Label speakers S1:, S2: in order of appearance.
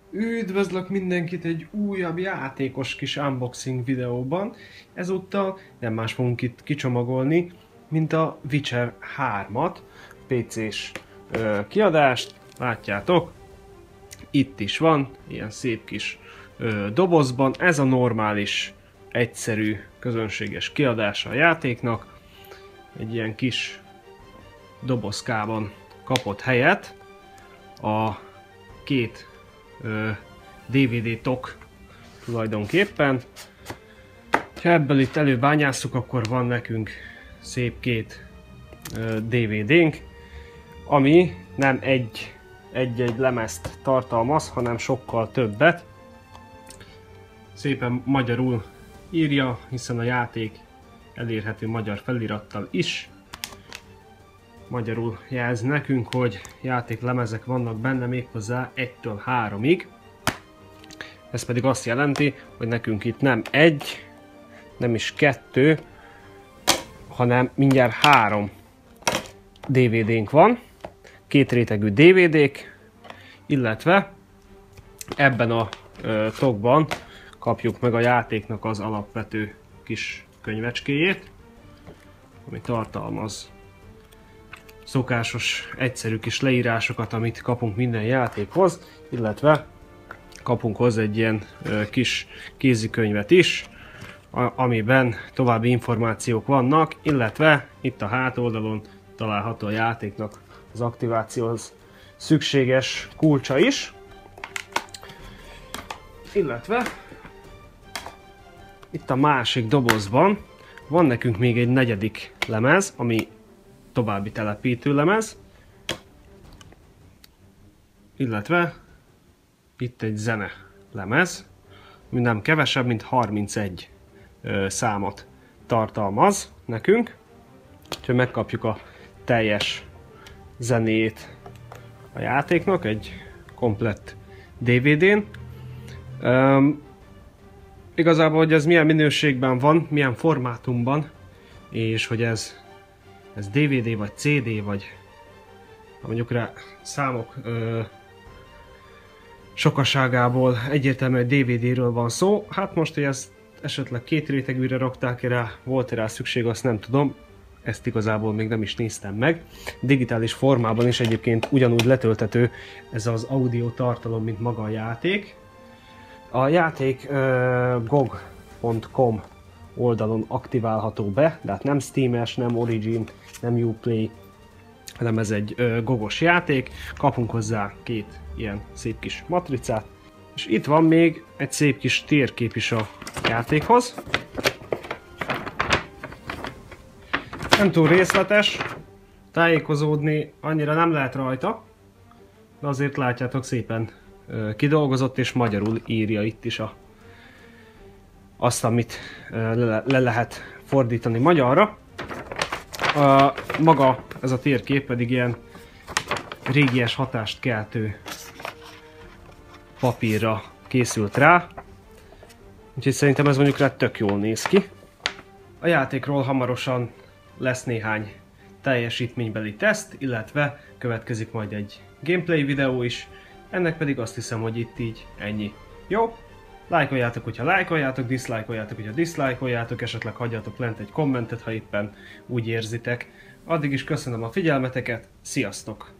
S1: Üdvözlök mindenkit egy újabb játékos kis unboxing videóban. Ezúttal nem más fogunk itt kicsomagolni, mint a Witcher 3-at, PC-s kiadást. Látjátok, itt is van, ilyen szép kis dobozban. Ez a normális, egyszerű, közönséges kiadása a játéknak. Egy ilyen kis dobozkában kapott helyet a két DVD tok tulajdonképpen. Ha ebből itt előbányásszuk, akkor van nekünk szép két DVD-nk, ami nem egy-egy lemezt tartalmaz, hanem sokkal többet. Szépen magyarul írja, hiszen a játék elérhető magyar felirattal is. Magyarul jelzi nekünk, hogy játéklemezek vannak benne, méghozzá 1-től 3-ig. Ez pedig azt jelenti, hogy nekünk itt nem egy, nem is kettő, hanem mindjárt 3 DVD-nk van. Két rétegű DVD-k, illetve ebben a tokban kapjuk meg a játéknak az alapvető kis könyvecskéjét, ami tartalmaz szokásos, egyszerű kis leírásokat, amit kapunk minden játékhoz, illetve kapunk hozzá egy ilyen kis kézikönyvet is, amiben további információk vannak, illetve itt a hátoldalon található a játéknak az aktivációhoz szükséges kulcsa is, illetve itt a másik dobozban van nekünk még egy negyedik lemez, ami további telepítő lemez, illetve itt egy zene lemez, ami nem kevesebb, mint 31 számot tartalmaz nekünk, úgyhogy megkapjuk a teljes zenéjét a játéknak egy komplett DVD-n. Igazából, hogy ez milyen minőségben van, milyen formátumban, és hogy ez DVD vagy CD, vagy mondjuk rá számok sokaságából egyértelműen DVD-ről van szó. Hát most, hogy ezt esetleg két rétegűre rakták rá, volt rá szükség, azt nem tudom. Ezt igazából még nem is néztem meg. Digitális formában is egyébként ugyanúgy letölthető ez az audio tartalom, mint maga a játék. A játék GOG.com oldalon aktiválható be, de hát nem Steam-es, nem Origin, nem Uplay, hanem ez egy GOG-os játék. Kapunk hozzá két ilyen szép kis matricát, és itt van még egy szép kis térkép is a játékhoz. Nem túl részletes, tájékozódni annyira nem lehet rajta, de azért látjátok, szépen kidolgozott, és magyarul írja itt is azt, amit le lehet fordítani magyarra. Maga ez a térkép pedig ilyen régies hatást keltő papírra készült rá, úgyhogy szerintem ez mondjuk rá tök jól néz ki. A játékról hamarosan lesz néhány teljesítménybeli teszt, illetve következik majd egy gameplay videó is, ennek pedig azt hiszem, hogy itt így ennyi. Jó? Lájkoljátok, hogyha lájkoljátok, diszlájkoljátok, hogyha diszlájkoljátok, esetleg hagyjatok lent egy kommentet, ha éppen úgy érzitek. Addig is köszönöm a figyelmeteket, sziasztok!